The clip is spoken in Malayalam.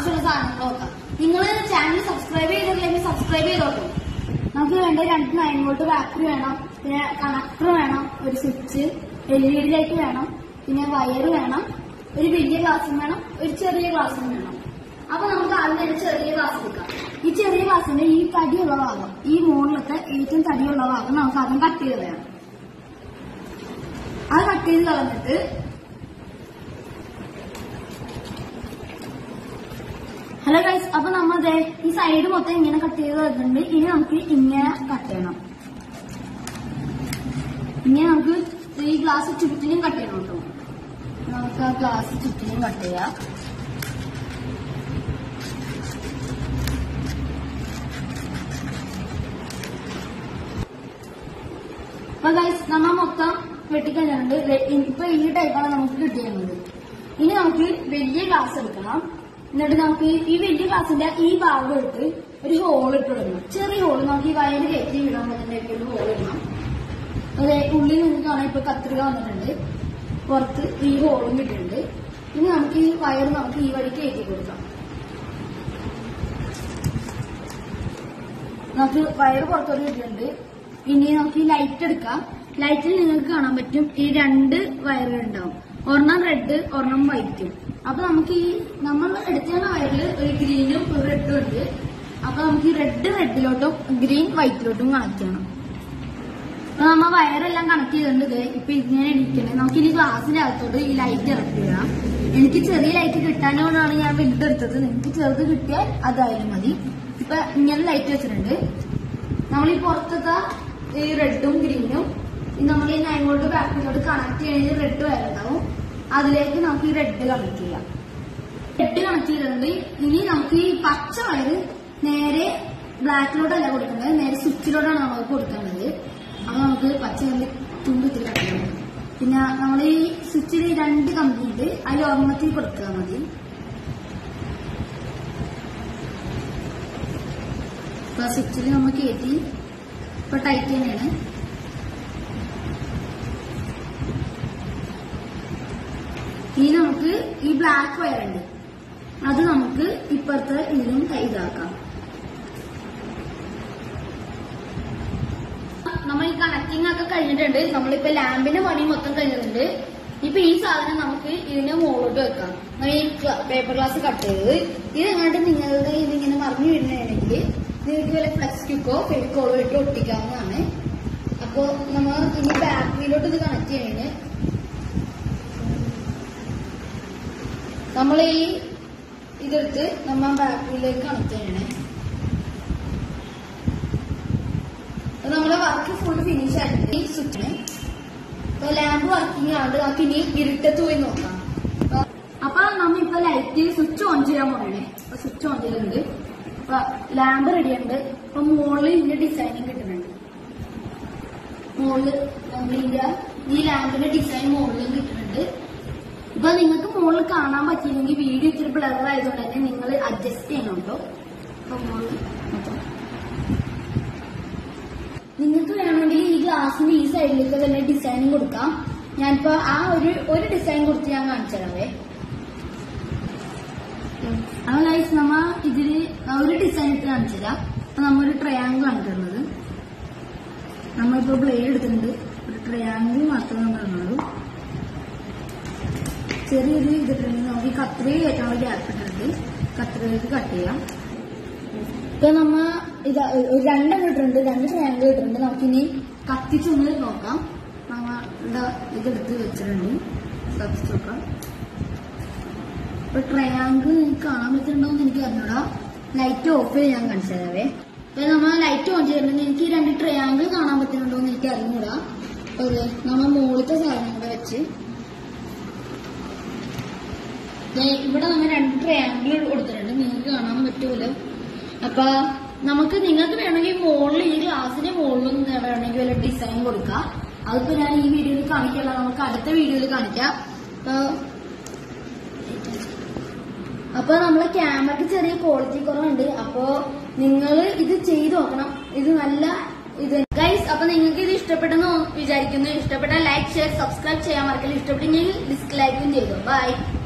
ആവശ്യമുള്ള സാധനങ്ങൾ നോക്കാം. നിങ്ങൾ ചാനൽ സബ്സ്ക്രൈബ് ചെയ്തിട്ടില്ലെങ്കിൽ സബ്സ്ക്രൈബ് ചെയ്തോട്ടോ. നമുക്ക് വേണ്ട 2 9 വോൾട്ട് ബാറ്ററി വേണം, പിന്നെ കണക്ടർ വേണം, ഒരു സ്വിച്ച്, LED ലൈറ്റ് വേണം, പിന്നെ വയർ വേണം, ഒരു വലിയ ഗ്ലാസും വേണം, ഒരു ചെറിയ ഗ്ലാസും വേണം. അപ്പൊ നമുക്ക് ആദ്യം തന്നെ ചെറിയ ഗ്ലാസ് എടുക്കാം. ഈ ചെറിയ ഗ്ലാസിന്റെ ഈ തടിയുള്ള ഭാഗം, ഈ മുകളിലത്തെ ഏറ്റവും തടിയുള്ള ഭാഗം നമുക്ക് ആദ്യം കട്ട് ചെയ്ത് കളയാം. അത് കട്ട് ചെയ്ത് കളഞ്ഞിട്ട് ഹലോ ഗൈസ്, അപ്പൊ നമ്മതേ ഈ സൈഡ് മൊത്തം ഇങ്ങനെ കട്ട് ചെയ്ത് കളഞ്ഞിട്ടുണ്ട്. ഇനി നമുക്ക് ഇങ്ങനെ കട്ട് ചെയ്യണം. ഇങ്ങനെ നമുക്ക് ഈ ഗ്ലാസ് ചുറ്റിനും കട്ട് ചെയ്യണം കേട്ടോ. നമുക്ക് ആ ഗ്ലാസ് ചുറ്റിനും കട്ട് ചെയ്യാം. അപ്പൊ ഗൈസ് നമ്മൾ മൊത്തം വെട്ടിക്കഴിഞ്ഞിട്ടുണ്ട്. ഇപ്പൊ ഈ ടൈപ്പാണ് നമുക്ക് കിട്ടിയിരുന്നത്. ഇനി നമുക്ക് വലിയ ഗ്ലാസ് എടുക്കണം. എന്നിട്ട് നമുക്ക് ഈ വലിയ ഗ്ലാസിന്റെ ഈ ഭാഗം ഇട്ട് ഒരു ഹോൾ ഇട്ട് ഇടണം. ചെറിയ ഹോള് നമുക്ക് ഈ വയറ് കയറ്റി വിടാൻ പറ്റുന്ന ഒരു ഹോൾ ഇടണം. അതെ, ഉള്ളിൽ നിന്ന് കാണാൻ ഇപ്പൊ കത്രിക വന്നിട്ടുണ്ട്, പുറത്ത് ഈ ഹോളും കിട്ടിയിട്ടുണ്ട്. ഇനി നമുക്ക് ഈ വയർ നമുക്ക് ഈ വഴി കയറ്റി കൊടുക്കാം. നമുക്ക് വയർ പുറത്തോട്ട് കിട്ടിയിട്ടുണ്ട്. ഇനി നമുക്ക് ഈ ലൈറ്റ് എടുക്കാം. ലൈറ്റിൽ നിങ്ങൾക്ക് കാണാൻ പറ്റും ഈ 2 വയറുകൾ ഉണ്ടാവും. ഒരെണ്ണം റെഡ്, ഒരെണ്ണം വൈറ്റും. അപ്പൊ നമുക്ക് ഈ നമ്മൾ എടുക്കുന്ന വയറിൽ ഒരു ഗ്രീനും ഒരു റെഡും ഉണ്ട്. അപ്പൊ നമുക്ക് ഈ റെഡിലോട്ടും ഗ്രീൻ വൈറ്റിലോട്ടും കണക്ട് ചെയ്യണം. അപ്പൊ നമ്മ വയറെല്ലാം കണക്ട് ചെയ്തിട്ടുണ്ട്. ഇപ്പൊ ഇങ്ങനെ ഇരിക്കണേ. നമുക്ക് ഇനി ഗ്ലാസിന്റെ അകത്തോട്ട് ഈ ലൈറ്റ് ഇറക്കി വിടാം. എനിക്ക് ചെറിയ ലൈറ്റ് കിട്ടാനോടാണ് ഞാൻ വലുതെടുത്തത്. നിങ്ങൾക്ക് ചെറുത് കിട്ടിയാൽ അതായാലും മതി. ഇപ്പൊ ഇങ്ങനെ ലൈറ്റ് വെച്ചിട്ടുണ്ട്. നമ്മൾ ഈ പുറത്തത്തെ ഈ റെഡും ഗ്രീനും നമ്മൾ ഈ 9 വോൾട്ട് ബാറ്ററിയോട് കണക്ട് ചെയ്യുന്ന റെഡ് വയറുണ്ടാവും. അതിലേക്ക് നമുക്ക് ഈ റെഡ് കണക്ട് ചെയ്യാം. റെഡ് കണക്ട് ചെയ്തിട്ടുണ്ട്. ഇനി നമുക്ക് ഈ പച്ച വയറ് നേരെ ബ്ലാക്കിലോട്ടല്ല കൊടുക്കേണ്ടത്, നേരെ സ്വിച്ചിലോട്ടാണ് നമുക്ക് കൊടുക്കേണ്ടത്. അപ്പൊ നമുക്ക് പച്ച വയറിൽ തുമ്പിത്തിരി കട്ടിയാണ്. പിന്നെ നമ്മൾ ഈ സ്വിച്ചിൽ 2 കമ്പി ഉണ്ട്, അതിൽ ഒരെണ്ണത്തിൽ കൊടുത്താൽ മതി. ഇപ്പൊ സ്വിച്ചിൽ നമ്മൾ കയറ്റി ഇപ്പൊ ടൈറ്റ് തന്നെയാണ്. ഇനി നമുക്ക് ഈ ബ്ലാക്ക് വയറുണ്ട്, അത് നമുക്ക് ഇപ്പുറത്തെ ഇതിലും ഇതാക്കാം. നമ്മൾ ഈ കണക്റ്റിംഗ് ഒക്കെ കഴിഞ്ഞിട്ടുണ്ട്. നമ്മളിപ്പോ ലാമ്പിന്റെ പണി മൊത്തം കഴിഞ്ഞിട്ടുണ്ട്. ഇപ്പൊ ഈ സാധനം നമുക്ക് ഇതിന്റെ മുകളിലോട്ട് വെക്കാം. ഈ പേപ്പർ ഗ്ലാസ് കട്ട് ചെയ്തത് ഇത് എങ്ങാണ്ട് നിങ്ങളുടെ ഇതിങ്ങനെ മറിഞ്ഞു വീഴുന്നതാണെങ്കിൽ നിങ്ങൾക്ക് വല്ല ഫ്ലെക്സ് ക്യൂക്കോ ഫെവിക്കോളോ ഇട്ട് ഒട്ടിക്കാവുന്നതാണ്. അപ്പൊ നമ്മൾ ഇനി ബാറ്ററിയിലോട്ട് ഇത് കണക്ട് ചെയ്യണേ. നമ്മൾ ഈ ഇതെടുത്ത് നമ്മൾ ബാറ്ററിയിലേക്ക് കണക്ട് ചെയ്യണേ. നമ്മളെ വർക്ക് ഫുള്ള് ഫിനിഷ് ആയിട്ട് ഈ സ്വിച്ചിന് ഇപ്പൊ ലാമ്പ് വർക്കിംഗ് ആണ്. നമുക്ക് ഇനി ഇരുട്ടത്ത് പോയി നോക്കാം. അപ്പൊ നമ്മ ഇപ്പൊ ലൈറ്റ് സ്വിച്ച് ഓൺ ചെയ്യാൻ പോകണേ. അപ്പൊ സ്വിച്ച് ഓൺ ചെയ്തിട്ടുണ്ട്. അപ്പൊ ലാമ്പ് റെഡിയുണ്ട്. അപ്പൊ മുകളിൽ ഇതിന്റെ ഡിസൈനിങ് കിട്ടുന്നുണ്ട്. മുകളിൽ നമ്മൾ ഈ ലാമ്പിന്റെ ഡിസൈൻ മുകളിലും കിട്ടുന്നുണ്ട്. ഇപ്പൊ നിങ്ങൾക്ക് മുകളിൽ കാണാൻ പറ്റിയില്ലെങ്കിൽ വീഡിയോ ഇത്തിരി ബ്ലർ ആയതുകൊണ്ട് തന്നെ നിങ്ങൾ അഡ്ജസ്റ്റ് ചെയ്യണം കേട്ടോ. അപ്പൊ മുകളിൽ നിങ്ങൾക്ക് വേണമെങ്കിൽ ഈ ഗ്ലാസിന് ഈ സൈഡിലേക്ക് തന്നെ ഡിസൈനിങ് കൊടുക്കാം. ഞാനിപ്പോ ആ ഒരു ഡിസൈൻ കൊടുത്ത് ഞാൻ കാണിച്ചു തരാവേ. അത് ഗൈസ് നമ്മ ഇതില് ഒരു ഡിസൈൻ ഇട്ട് കാണിച്ചു തരാം. അപ്പൊ നമ്മൊരു ട്രയാങ്കിൾ ആണ് തരുന്നത്. നമ്മളിപ്പോ ബ്ലേഡ് എടുത്തിട്ടുണ്ട്. ഒരു ട്രയാങ്കിൾ മാത്രമേ നമ്മൾ ഇടുന്നുള്ളൂ. ചെറിയൊരു ഇതിട്ടുണ്ടെങ്കിൽ നമുക്ക് ഈ കത്രിക കയറ്റാനുള്ള ഗ്യാപ്പ് ഇട്ടിട്ടുണ്ട്. കത്രികക്ക് കട്ട് ചെയ്യാം. ഇപ്പൊ നമ്മ ഇത് 2 ഇട്ടിട്ടുണ്ട്, 2 ട്രയാങ്കിൾ ഇട്ടിട്ടുണ്ട്. നമുക്കിനി കത്തിച്ചൊന്ന് നോക്കാം. നമ്മളുടെ ഇതെടുത്ത് വെച്ചിട്ടുണ്ട്, കത്തിച്ച് നോക്കാം. ഇപ്പൊ ട്രയാങ്കിൾ നിങ്ങൾക്ക് കാണാൻ പറ്റുന്നുണ്ടോന്ന് എനിക്ക് അറിഞ്ഞൂടാ. ലൈറ്റ് ഓഫ് ചെയ്ത് ഞാൻ കാണിച്ചു തരാവേ. അപ്പൊ നമ്മൾ ലൈറ്റ് ഓൺ ചെയ്തിട്ടുണ്ടെങ്കിൽ എനിക്ക് 2 ട്രയാങ്കിൾ കാണാൻ പറ്റുന്നുണ്ടോന്ന് എനിക്ക് അറിഞ്ഞൂടാ. അപ്പൊ നമ്മൾ മുകളിലത്തെ സാധനം കൂടെ വെച്ച് ഇവിടെ നമ്മൾ 2 ട്രയാങ്കിൾ കൊടുത്തിട്ടുണ്ട്. നിങ്ങൾക്ക് കാണാൻ പറ്റൂല. അപ്പൊ നിങ്ങൾക്ക് വേണമെങ്കിൽ മുകളിൽ ഈ ഗ്ലാസിന്റെ മുകളിലും വേണമെങ്കിൽ വല്ല ഡിസൈൻ കൊടുക്കാം. അതിപ്പോ ഞാൻ ഈ വീഡിയോയിൽ കാണിക്കല്ല, നമുക്ക് അടുത്ത വീഡിയോയിൽ കാണിക്കാം. അപ്പൊ നമ്മളെ ക്യാമറക്ക് ചെറിയ ക്വാളിറ്റി കുറവുണ്ട്. അപ്പൊ നിങ്ങൾ ഇത് ചെയ്ത് നോക്കണം. ഇത് നല്ല ഇത് ഗൈസ്. അപ്പൊ നിങ്ങൾക്ക് ഇത് ഇഷ്ടപ്പെട്ടെന്ന് വിചാരിക്കുന്നു. ഇഷ്ടപ്പെട്ടാൽ ലൈക്ക്, ഷെയർ, സബ്സ്ക്രൈബ് ചെയ്യാൻ മറക്കല്ല. ഇഷ്ടപ്പെട്ടെങ്കിൽ ഡിസ്ലൈക്കും ചെയ്തു. ബൈ.